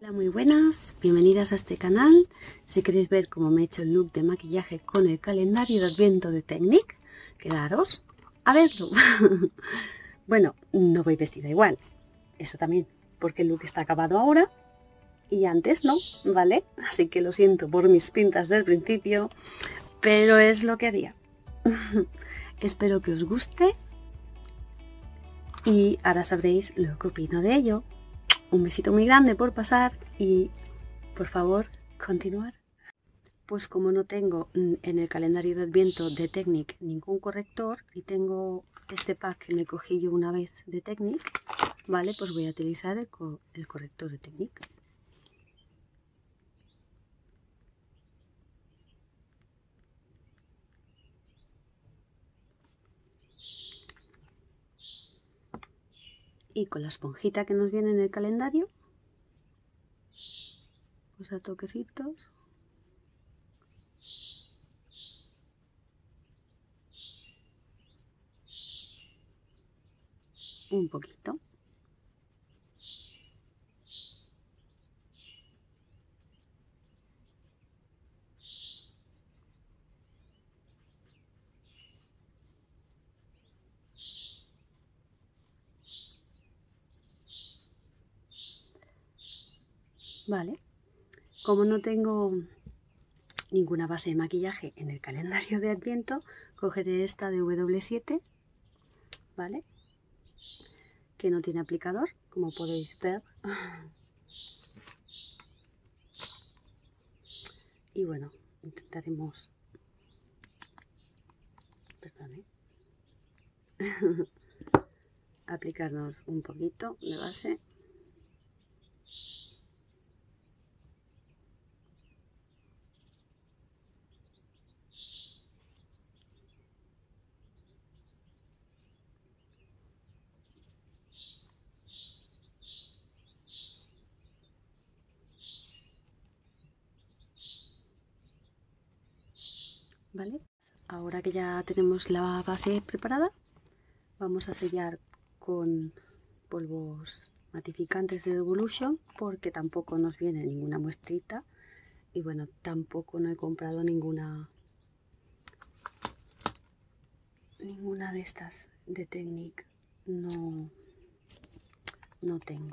Hola, muy buenas, bienvenidas a este canal. Si queréis ver cómo me he hecho el look de maquillaje con el calendario de Adviento de Technic, quedaros a verlo. Bueno, no voy vestida igual, eso también, porque el look está acabado ahora y antes no, ¿vale? Así que lo siento por mis pintas del principio, pero es lo que había. Espero que os guste y ahora sabréis lo que opino de ello. Un besito muy grande por pasar y, por favor, continuar. Pues como no tengo en el calendario de Adviento de Technic ningún corrector y tengo este pack que me cogí yo una vez de Technic, ¿vale? Pues voy a utilizar el corrector de Technic. Y con la esponjita que nos viene en el calendario, pues a toquecitos. Un poquito. Vale. Como no tengo ninguna base de maquillaje en el calendario de Adviento, cogeré esta de W7, ¿vale? Que no tiene aplicador, como podéis ver. Y bueno, intentaremos, perdón, aplicarnos un poquito de base. ¿Vale? Ahora que ya tenemos la base preparada, vamos a sellar con polvos matificantes de Revolution, porque tampoco nos viene ninguna muestrita y bueno, tampoco no he comprado ninguna de estas de Technic. No tengo,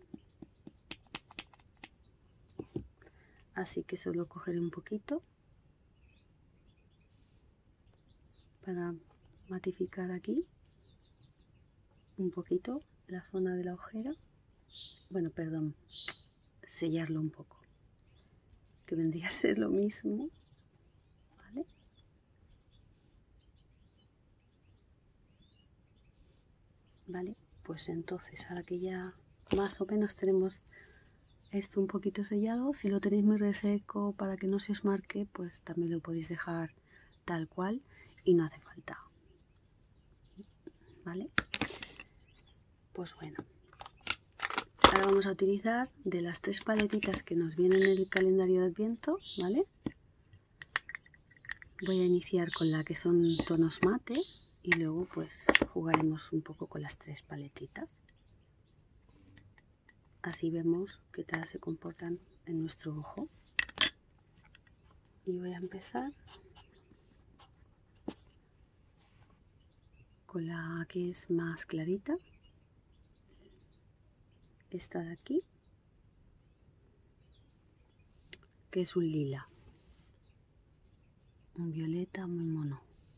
así que solo cogeré un poquito para matificar aquí un poquito la zona de la ojera. Bueno, perdón, sellarlo un poco, que vendría a ser lo mismo, ¿vale? Vale, pues entonces ahora que ya más o menos tenemos esto un poquito sellado, si lo tenéis muy reseco para que no se os marque, pues también lo podéis dejar tal cual y no hace falta, ¿vale? Pues bueno, ahora vamos a utilizar de las 3 paletitas que nos vienen en el calendario de Adviento, ¿vale? Voy a iniciar con la que son tonos mate y luego pues jugaremos un poco con las 3 paletitas. Así vemos qué tal se comportan en nuestro ojo. Y voy a empezar con la que es más clarita, esta de aquí, que es un lila, un violeta muy mono.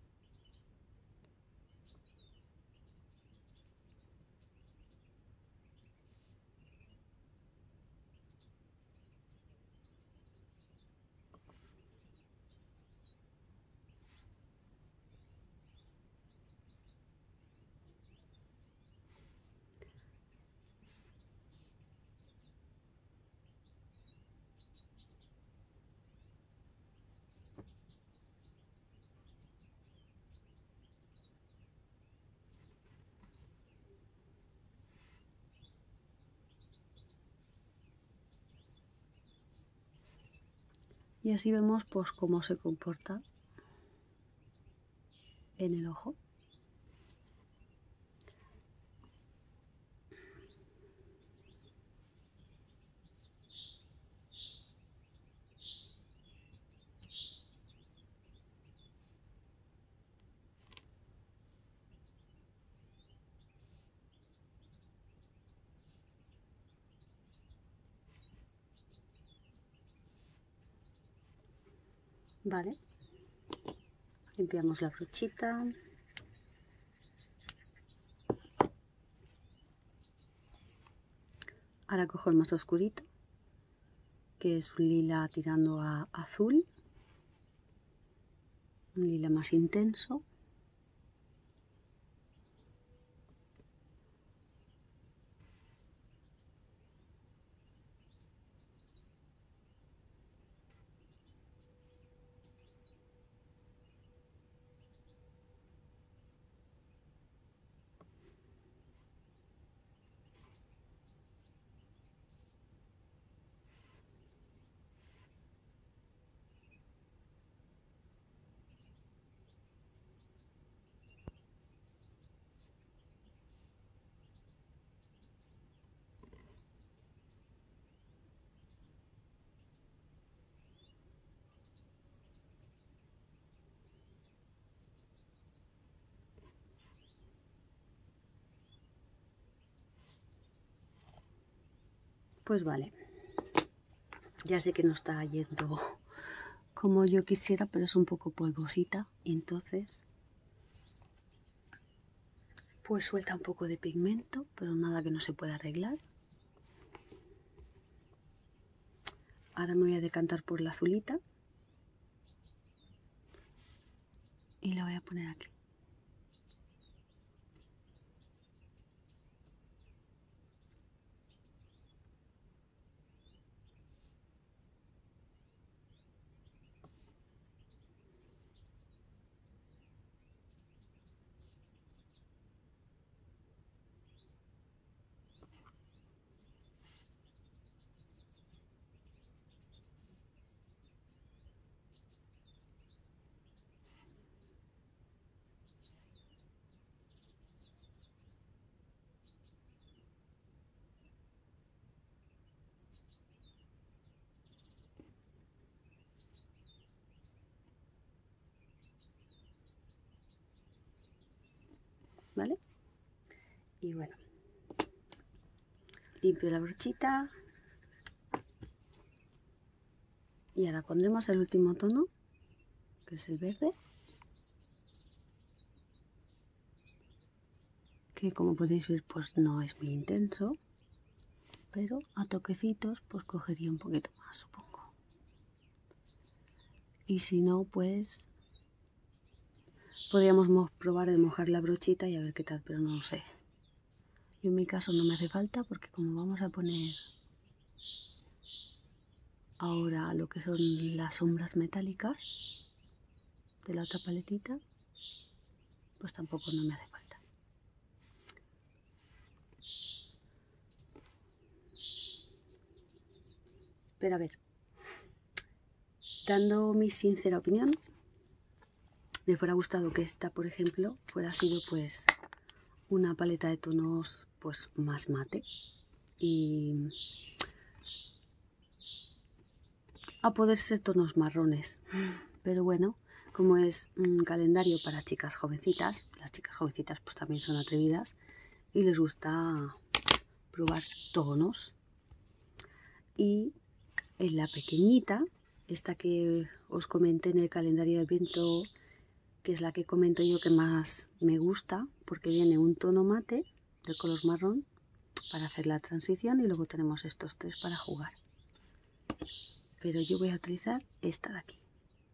Y así vemos pues cómo se comporta en el ojo. Vale, limpiamos la brochita. Ahora cojo el más oscurito, que es un lila tirando a azul, un lila más intenso. Pues vale, ya sé que no está yendo como yo quisiera, pero es un poco polvosita y entonces pues suelta un poco de pigmento, pero nada que no se pueda arreglar. Ahora me voy a decantar por la azulita y la voy a poner aquí. ¿Vale? Y bueno, limpio la brochita y ahora pondremos el último tono, que es el verde, que como podéis ver pues no es muy intenso, pero a toquecitos pues cogería un poquito más, supongo. Y si no, pues podríamos probar de mojar la brochita y a ver qué tal, pero no lo sé. Yo en mi caso no me hace falta porque como vamos a poner ahora lo que son las sombras metálicas de la otra paletita, pues tampoco no me hace falta. Pero a ver, dando mi sincera opinión, me fuera gustado que esta, por ejemplo, fuera sido pues una paleta de tonos pues más mate y a poder ser tonos marrones. Pero bueno, como es un calendario para chicas jovencitas, las chicas jovencitas pues también son atrevidas y les gusta probar tonos. Y en la pequeñita, esta que os comenté en el calendario de Adviento, que es la que comento yo que más me gusta, porque viene un tono mate de color marrón para hacer la transición y luego tenemos estos tres para jugar. Pero yo voy a utilizar esta de aquí.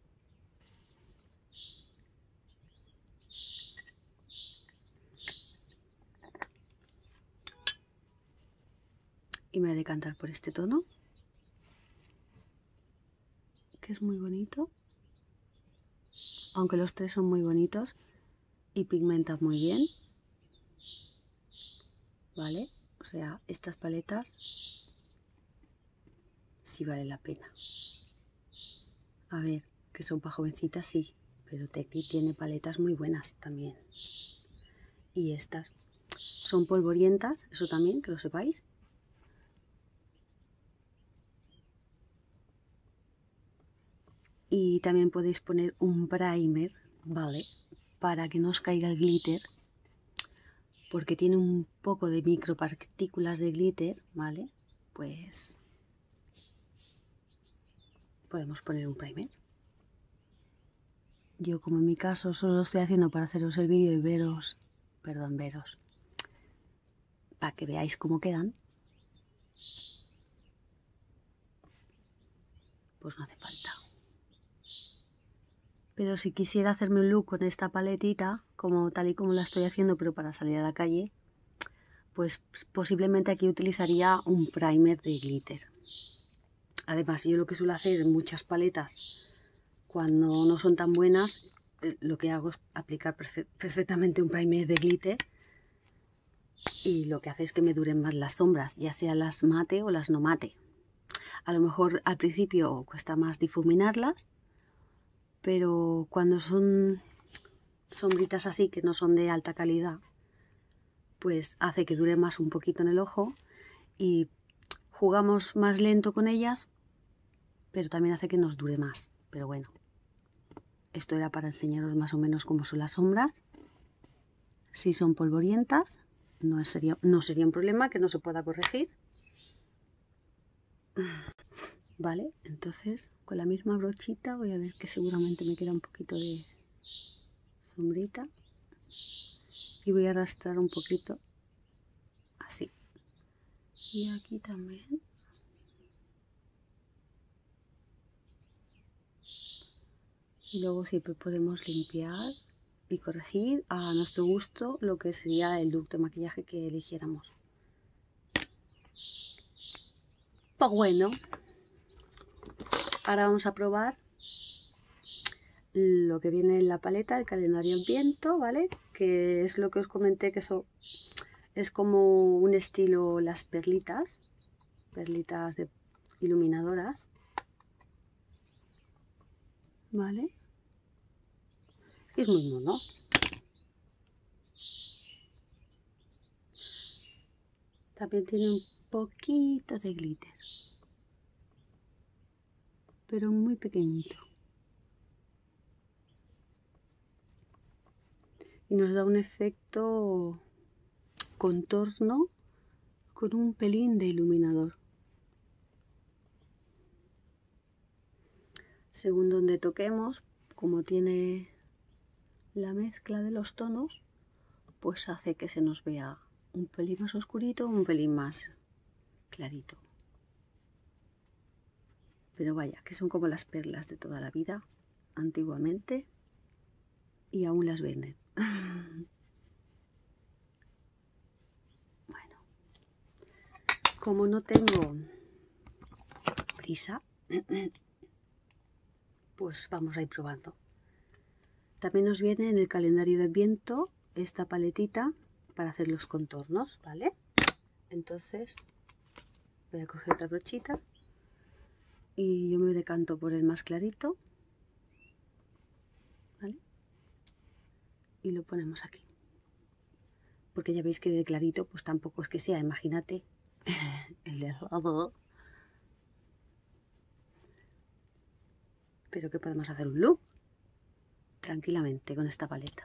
Y me voy a decantar por este tono, que es muy bonito, aunque los tres son muy bonitos y pigmentan muy bien, ¿vale? O sea, estas paletas sí vale la pena. A ver, que son para jovencitas, sí, pero Tecnic tiene paletas muy buenas también. Y estas son polvorientas, eso también, que lo sepáis. Y también podéis poner un primer, ¿vale? Para que no os caiga el glitter, porque tiene un poco de micropartículas de glitter, ¿vale? Pues podemos poner un primer. Yo, como en mi caso, solo lo estoy haciendo para haceros el vídeo y veros, para que veáis cómo quedan, pues no hace falta. Pero si quisiera hacerme un look con esta paletita, como tal y como la estoy haciendo, pero para salir a la calle, pues posiblemente aquí utilizaría un primer de glitter. Además, yo lo que suelo hacer en muchas paletas, cuando no son tan buenas, lo que hago es aplicar perfectamente un primer de glitter, y lo que hace es que me duren más las sombras, ya sea las mate o las no mate. A lo mejor al principio cuesta más difuminarlas, pero cuando son sombritas así que no son de alta calidad, pues hace que dure más un poquito en el ojo y jugamos más lento con ellas, pero también hace que nos dure más. Pero bueno, esto era para enseñaros más o menos cómo son las sombras. Si son polvorientas, no sería un problema que no se pueda corregir. Vale, entonces con la misma brochita voy a ver que seguramente me queda un poquito de sombrita y voy a arrastrar un poquito así, y aquí también. Y luego siempre podemos limpiar y corregir a nuestro gusto lo que sería el look de maquillaje que eligiéramos. Pues bueno, ahora vamos a probar lo que viene en la paleta, el calendario Adviento, ¿vale? Que es lo que os comenté, que eso es como un estilo las perlitas de iluminadoras, ¿vale? Y es muy mono. También tiene un poquito de glitter, pero muy pequeñito. Y nos da un efecto contorno con un pelín de iluminador. Según donde toquemos, como tiene la mezcla de los tonos, pues hace que se nos vea un pelín más oscurito, un pelín más clarito. Pero vaya, que son como las perlas de toda la vida, antiguamente, y aún las venden. Bueno, como no tengo prisa, pues vamos a ir probando. También nos viene en el calendario de Adviento esta paletita para hacer los contornos, ¿vale? Entonces voy a coger otra brochita y yo me decanto por el más clarito, ¿vale? Y lo ponemos aquí. Porque ya veis que de clarito pues tampoco es que sea, imagínate el de al lado. Pero que podemos hacer un look tranquilamente con esta paleta.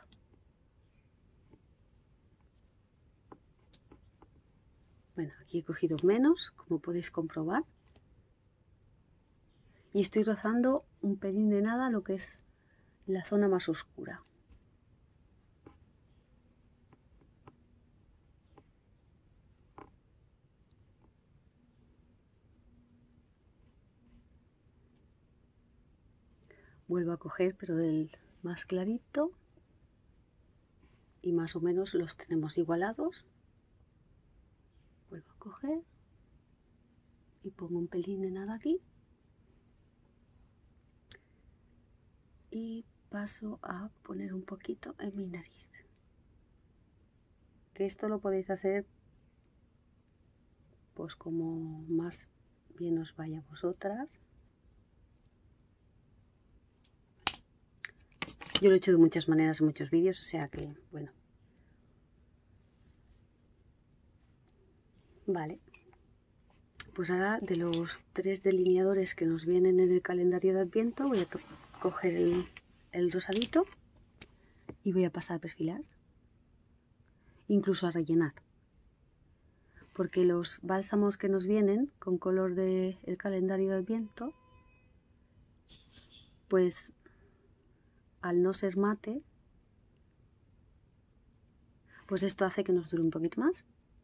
Bueno, aquí he cogido menos, como podéis comprobar. Y estoy rozando un pelín de nada lo que es la zona más oscura. Vuelvo a coger, pero del más clarito. Y más o menos los tenemos igualados. Vuelvo a coger. Y pongo un pelín de nada aquí. Y paso a poner un poquito en mi nariz. Que esto lo podéis hacer pues como más bien os vaya a vosotras. Yo lo he hecho de muchas maneras en muchos vídeos, o sea que, bueno. Vale. Pues ahora de los 3 delineadores que nos vienen en el calendario de Adviento, voy a coger el rosadito y voy a pasar a perfilar. Incluso a rellenar. Porque los bálsamos que nos vienen con color del calendario de Adviento, pues al no ser mate, pues esto hace que nos dure un poquito más.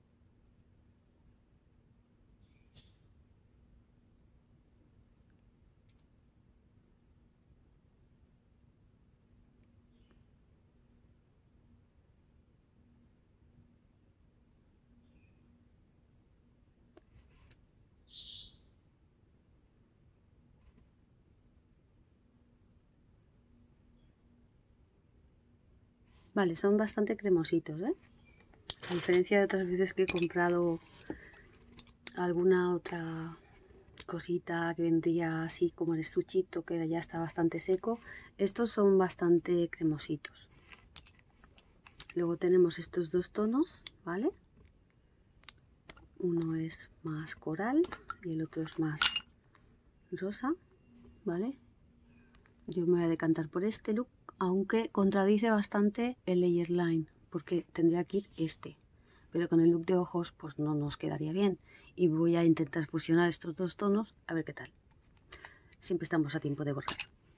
Vale, son bastante cremositos, ¿eh? A diferencia de otras veces que he comprado alguna otra cosita que vendría así como el estuchito, que ya está bastante seco, estos son bastante cremositos. Luego tenemos estos dos tonos, ¿vale? Uno es más coral y el otro es más rosa, ¿vale? Yo me voy a decantar por este look, aunque contradice bastante el layer line, porque tendría que ir este, pero con el look de ojos pues no nos quedaría bien, y voy a intentar fusionar estos dos tonos a ver qué tal. Siempre estamos a tiempo de borrar.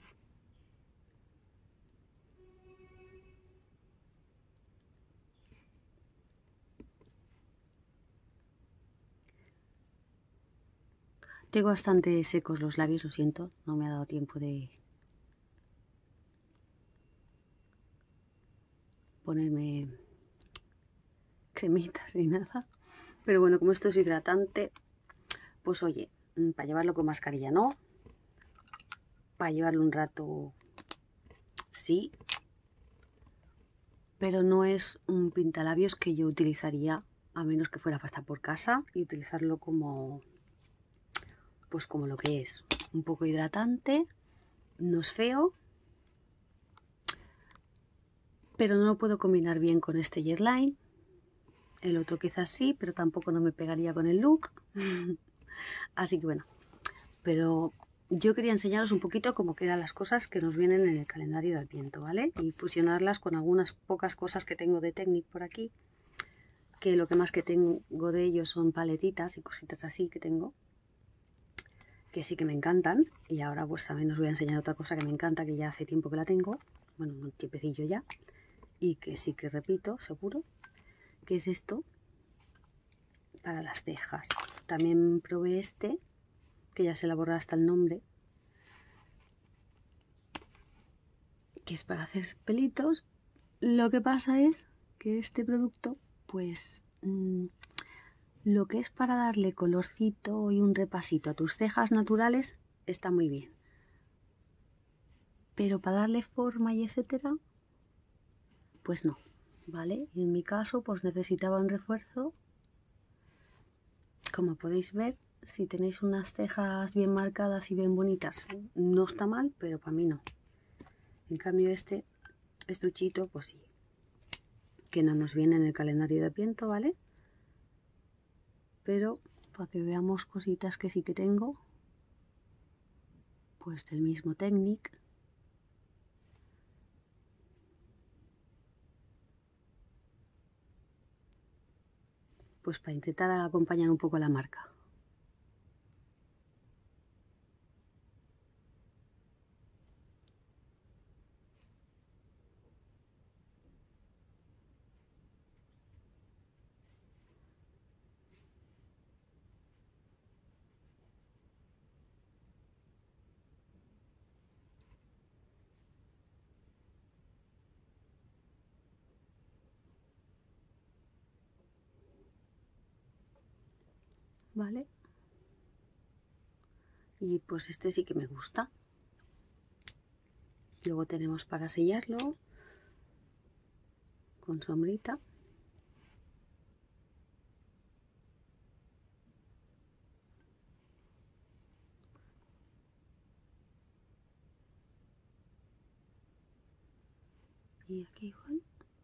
Tengo bastante secos los labios, lo siento, no me ha dado tiempo de ponerme cremitas ni nada. Pero bueno, como esto es hidratante, pues oye, para llevarlo con mascarilla no, para llevarlo un rato sí, pero no es un pintalabios que yo utilizaría a menos que fuera para estar por casa y utilizarlo como, pues como lo que es, un poco hidratante, no es feo, pero no lo puedo combinar bien con este Yearline. El otro quizás sí, pero tampoco no me pegaría con el look. Así que bueno, pero yo quería enseñaros un poquito cómo quedan las cosas que nos vienen en el calendario de Adviento, ¿vale? Y fusionarlas con algunas pocas cosas que tengo de Technic por aquí, que lo que más que tengo de ellos son paletitas y cositas así que tengo, que sí que me encantan. Y ahora pues también os voy a enseñar otra cosa que me encanta, que ya hace tiempo que la tengo, bueno, un tiempecillo ya, y que sí que repito, seguro, que es esto para las cejas. También probé este, que ya se le ha borrado hasta el nombre, que es para hacer pelitos. Lo que pasa es que este producto, pues lo que es para darle colorcito y un repasito a tus cejas naturales está muy bien, pero para darle forma y etcétera, pues no, ¿vale? Y en mi caso pues necesitaba un refuerzo. Como podéis ver, si tenéis unas cejas bien marcadas y bien bonitas, no está mal, pero para mí no. En cambio este estuchito, pues sí, que no nos viene en el calendario de Adviento, ¿vale? Pero para que veamos cositas que sí que tengo, pues del mismo Technic. Pues para intentar acompañar un poco la marca. ¿Vale? Y pues este sí que me gusta. Luego tenemos para sellarlo con sombrita. Y aquí igual.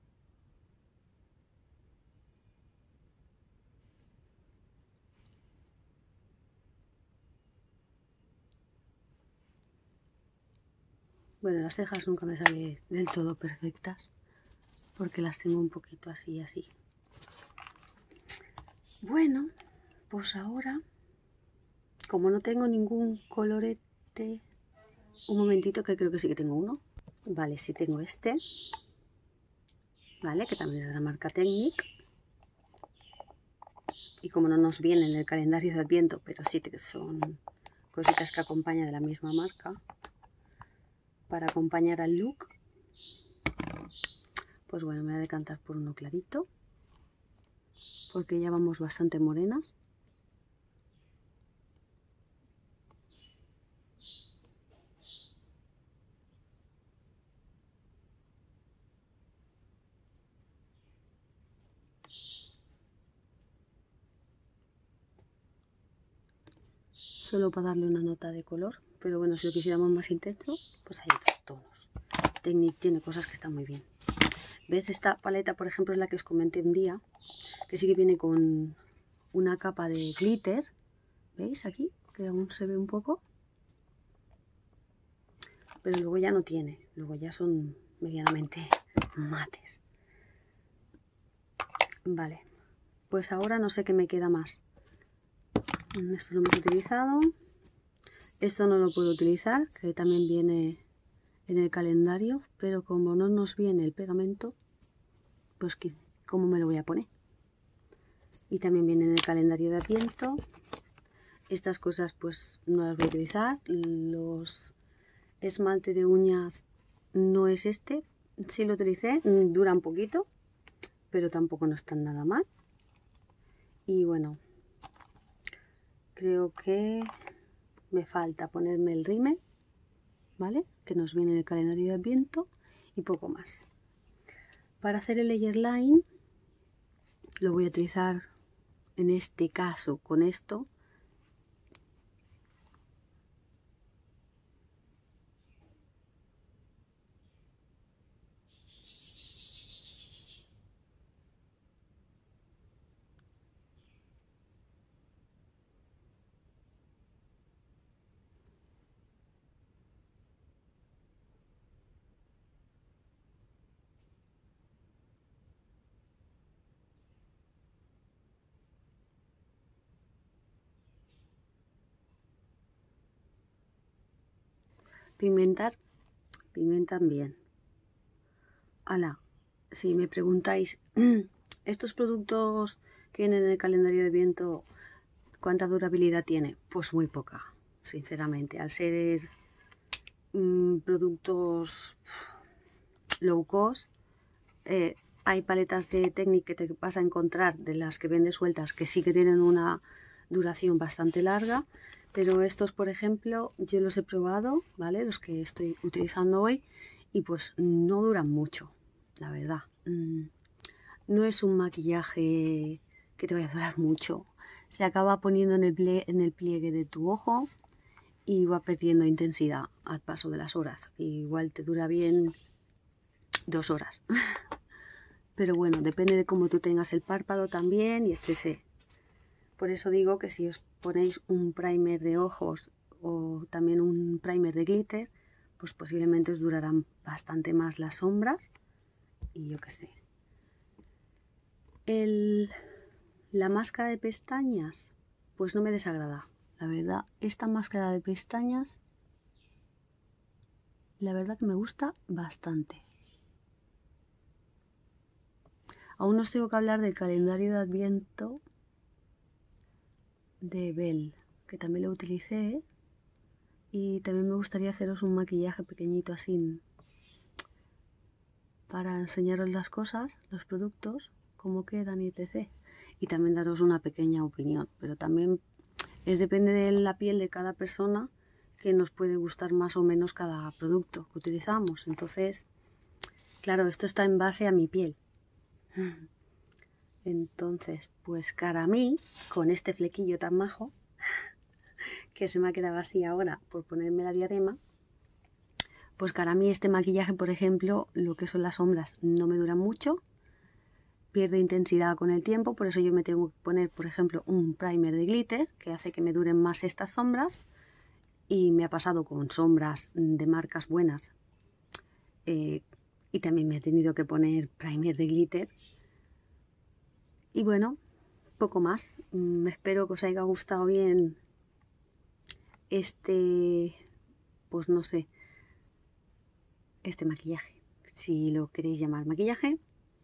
Bueno, las cejas nunca me salen del todo perfectas, porque las tengo un poquito así y así. Bueno, pues ahora, como no tengo ningún colorete, un momentito que creo que sí que tengo uno. Vale, sí tengo este, vale, que también es de la marca Technic. Y como no nos viene en el calendario de Adviento, pero sí que son cositas que acompañan de la misma marca, para acompañar al look, pues bueno, me voy a decantar por uno clarito, porque ya vamos bastante morenas. Solo para darle una nota de color, pero bueno, si lo quisiéramos más intenso, pues hay otros tonos. Technic tiene cosas que están muy bien. ¿Ves? Esta paleta, por ejemplo, es la que os comenté un día, que sí que viene con una capa de glitter. ¿Veis aquí? Que aún se ve un poco. Pero luego ya no tiene, luego ya son medianamente mates. Vale, pues ahora no sé qué me queda más. Esto lo hemos utilizado. Esto no lo puedo utilizar, que también viene en el calendario, pero como no nos viene el pegamento, pues ¿cómo me lo voy a poner? Y también viene en el calendario de Adviento. Estas cosas pues no las voy a utilizar. Los esmalte de uñas no es este. Sí lo utilicé, dura un poquito, pero tampoco no están nada mal. Y bueno, creo que me falta ponerme el rímel, ¿vale? Que nos viene en el calendario de Adviento y poco más. Para hacer el layer line lo voy a utilizar en este caso con esto. Pigmentan bien. Ala, si me preguntáis, ¿estos productos que vienen en el calendario de Adviento, cuánta durabilidad tiene? Pues muy poca, sinceramente. Al ser productos low cost, hay paletas de Technic que te vas a encontrar de las que vende sueltas que sí que tienen una duración bastante larga, pero estos, por ejemplo, yo los he probado, ¿vale? Los que estoy utilizando hoy, y pues no duran mucho, la verdad. No es un maquillaje que te vaya a durar mucho. Se acaba poniendo en el pliegue de tu ojo y va perdiendo intensidad al paso de las horas. Igual te dura bien 2 horas. Pero bueno, depende de cómo tú tengas el párpado también y etc. Por eso digo que si os ponéis un primer de ojos o también un primer de glitter, pues posiblemente os durarán bastante más las sombras y yo qué sé. La máscara de pestañas, pues no me desagrada. La verdad, esta máscara de pestañas, la verdad que me gusta bastante. Aún os tengo que hablar del calendario de Adviento de Belle, que también lo utilicé. Y también me gustaría haceros un maquillaje pequeñito así para enseñaros las cosas, los productos, cómo quedan y etc. Y también daros una pequeña opinión, pero también depende de la piel de cada persona que nos puede gustar más o menos cada producto que utilizamos. Entonces, claro, esto está en base a mi piel. Entonces, pues cara a mí, con este flequillo tan majo, que se me ha quedado así ahora por ponerme la diadema, pues cara a mí este maquillaje, por ejemplo, lo que son las sombras no me duran mucho, pierde intensidad con el tiempo, por eso yo me tengo que poner, por ejemplo, un primer de glitter que hace que me duren más estas sombras. Y me ha pasado con sombras de marcas buenas y también me he tenido que poner primer de glitter. Y bueno, poco más. Espero que os haya gustado bien este, pues no sé, este maquillaje, si lo queréis llamar maquillaje.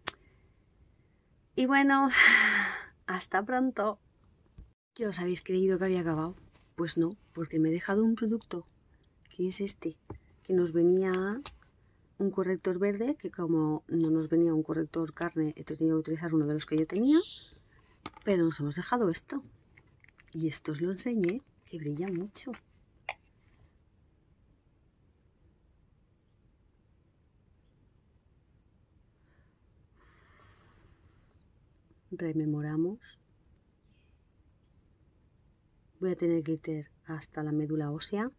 Y bueno, hasta pronto. ¿Qué os habéis creído que había acabado? Pues no, porque me he dejado un producto, que es este, que nos venía un corrector verde, que como no nos venía un corrector carne, he tenido que utilizar uno de los que yo tenía, pero nos hemos dejado esto. Y esto os lo enseñé, que brilla mucho. Rememoramos. Voy a tener glitter hasta la médula ósea.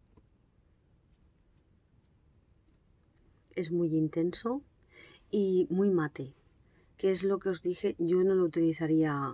Es muy intenso y muy mate, que es lo que os dije, yo no lo utilizaría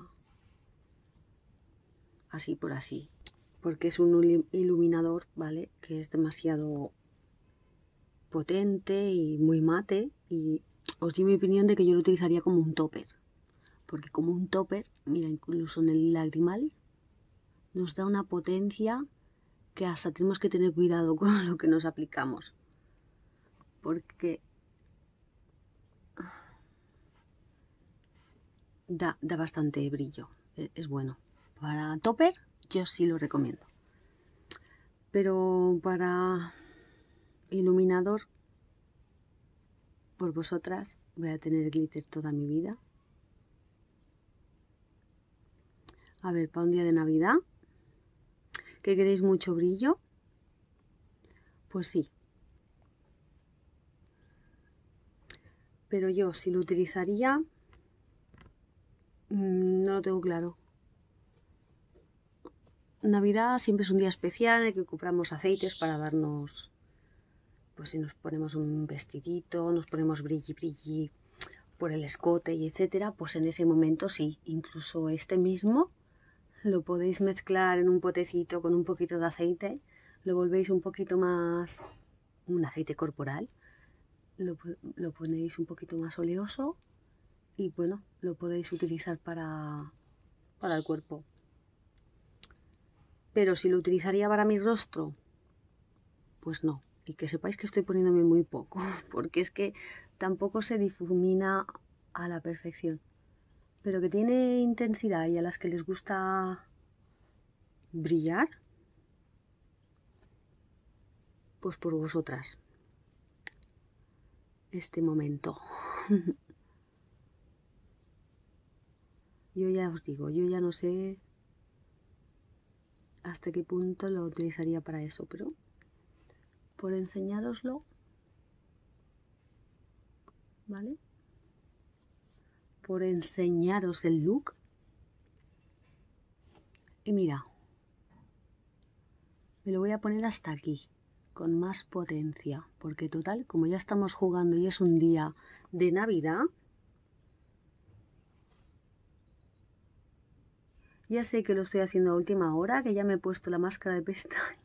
así por así, porque es un iluminador, ¿vale? Que es demasiado potente y muy mate, y os di mi opinión de que yo lo utilizaría como un topper, porque como un topper, mira, incluso en el lagrimal nos da una potencia que hasta tenemos que tener cuidado con lo que nos aplicamos, porque da bastante brillo, es bueno. Para topper yo sí lo recomiendo, pero para iluminador, por vosotras voy a tener glitter toda mi vida. A ver, para un día de Navidad, ¿que queréis mucho brillo? Pues sí. Pero yo, si lo utilizaría, no lo tengo claro. Navidad siempre es un día especial en el que compramos aceites para darnos, pues si nos ponemos un vestidito, nos ponemos brilli brilli por el escote y etcétera, pues en ese momento sí, incluso este mismo lo podéis mezclar en un potecito con un poquito de aceite, lo volvéis un poquito más, un aceite corporal, lo ponéis un poquito más oleoso y bueno, lo podéis utilizar para el cuerpo. Pero si lo utilizaría para mi rostro, pues no. Y que sepáis que estoy poniéndome muy poco, porque es que tampoco se difumina a la perfección. Pero que tiene intensidad y a las que les gusta brillar, pues por vosotras. Este momento. Yo ya os digo, yo ya no sé hasta qué punto lo utilizaría para eso, pero por enseñároslo, ¿vale? Por enseñaros el look. Y mira, me lo voy a poner hasta aquí, con más potencia, porque total, como ya estamos jugando y es un día de Navidad, ya sé que lo estoy haciendo a última hora, que ya me he puesto la máscara de pestañas.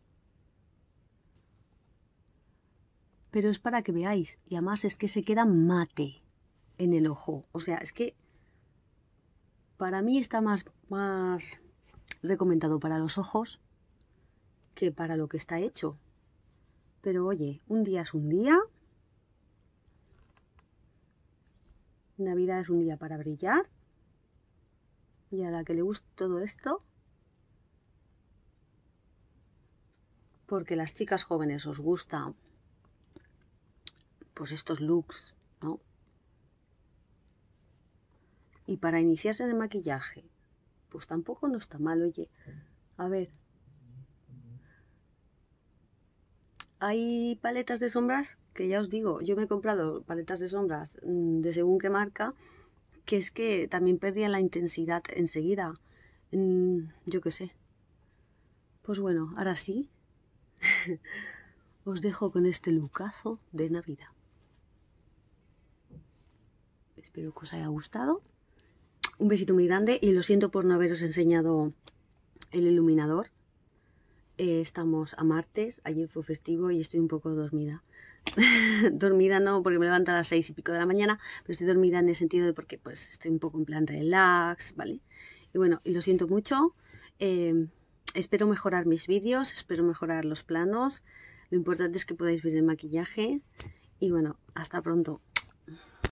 Pero es para que veáis, y además es que se queda mate en el ojo. O sea, es que para mí está más recomendado para los ojos que para lo que está hecho. Pero oye, un día es un día. Navidad es un día para brillar. Y a la que le guste todo esto, porque las chicas jóvenes os gustan pues estos looks, ¿no? Y para iniciarse en el maquillaje, pues tampoco no está mal, oye. A ver, hay paletas de sombras que ya os digo, yo me he comprado paletas de sombras de según qué marca, que es que también perdían la intensidad enseguida. Yo qué sé. Pues bueno, ahora sí, os dejo con este lookazo de Navidad. Espero que os haya gustado. Un besito muy grande y lo siento por no haberos enseñado el iluminador. Estamos a martes, ayer fue festivo y estoy un poco dormida. Dormida no, porque me levanto a las 6 y pico de la mañana, pero estoy dormida en el sentido de porque pues estoy un poco en plan relax, ¿vale? Y bueno, y lo siento mucho. Espero mejorar mis vídeos, espero mejorar los planos. Lo importante es que podáis ver el maquillaje y bueno, hasta pronto.